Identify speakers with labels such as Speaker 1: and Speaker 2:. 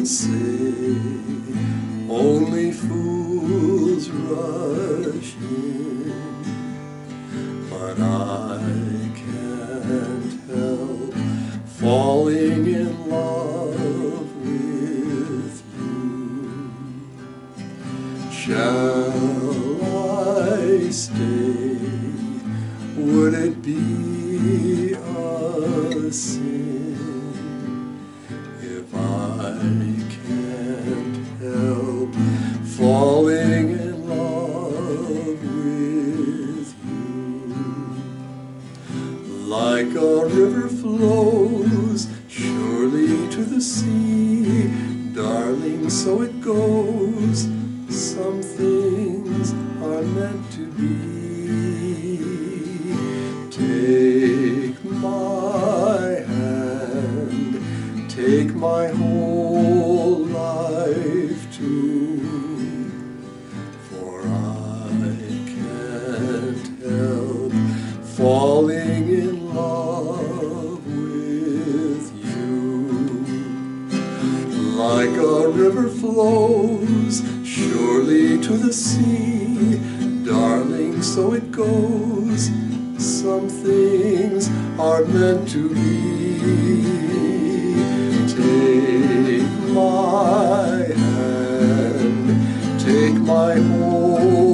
Speaker 1: say only fools rush in, but I can't help falling in love with you. Shall I stay? Would it be a sin if I can't help falling in love with you? Like a river flows surely to the sea, darling, so it goes. Some things are meant to be. Take my hand, take my whole life too, for I can't help falling in love with you. Like a river flows surely to the sea, darling, so it goes. Some things are meant to be. Take my hand, take my whole